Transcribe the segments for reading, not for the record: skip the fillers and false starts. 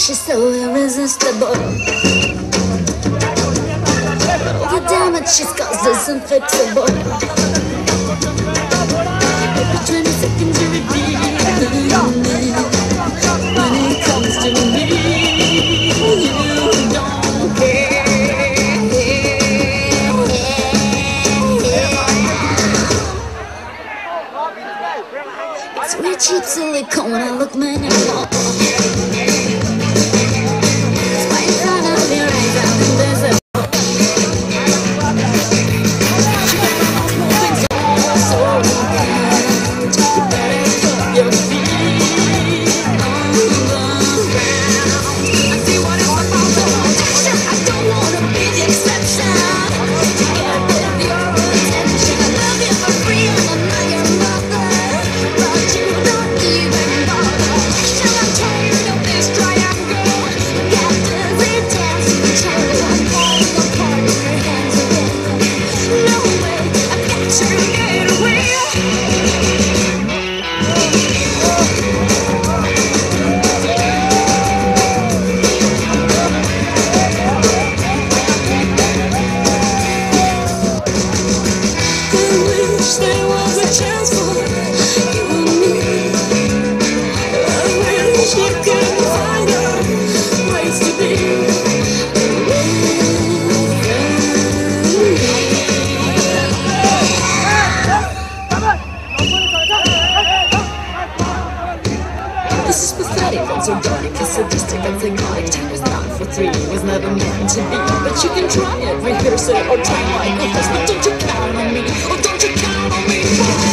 she's so irresistible. The damage she's caused is unfixable. Every 20 seconds you repeat when it comes to me, you don't care. Sweet cheap silicone when I look minimal. It's right in front of your eyes, I'm invisible. So bad, you better put your feet on the ground. I see what it's about to protection. I don't wanna be the exception. To get rid of your attention, I love you for free and I'm not your mother. But you don't even bother. Shall I tired of this triangle? Get dizzy dancing, tangle. I'm falling apart with your hands again. No way, I've got to get away. I wish there was a chance for you and me. I wish you could find a place to be. This is pathetic, and so dark, and sadistic, and psychotic. 10 is not for 3, was never meant to be. But you can try it, rehearse it, or try like this. But don't you count on me, oh don't you count on me.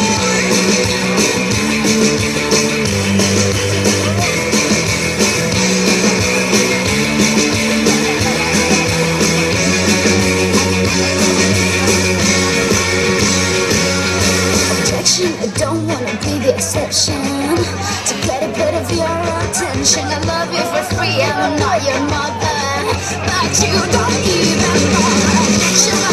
Objection, I don't wanna be the exception. To get a bit of your attention, I love you for free and I'm not your mother. But you don't even bother. Shall I